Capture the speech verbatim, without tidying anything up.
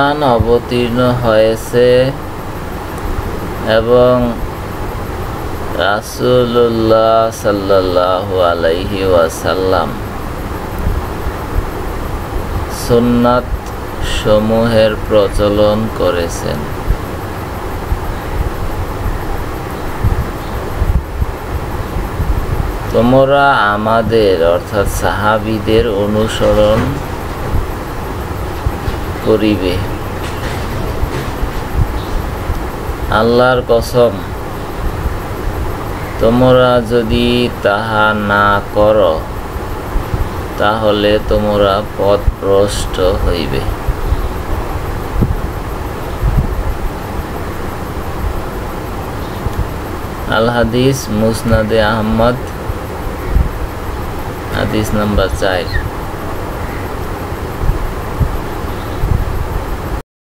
কোরআন অবতীর্ণ হয়েছে এবং রাসূলুল্লাহ সাল্লাল্লাহু আলাইহি ওয়াসাল্লাম সুন্নাত সমূহের প্রচলন করেছেন। তোমরা আমাদের অর্থাৎ সাহাবীদের অনুসরণ করিবে। আল্লাহর কসম, তোমরা যদি তাহা না করো তাহলে তোমরা পথভ্রষ্ট হইবে। আল হাদিস মুসনাদে আহমদ, হাদিস নাম্বার চার।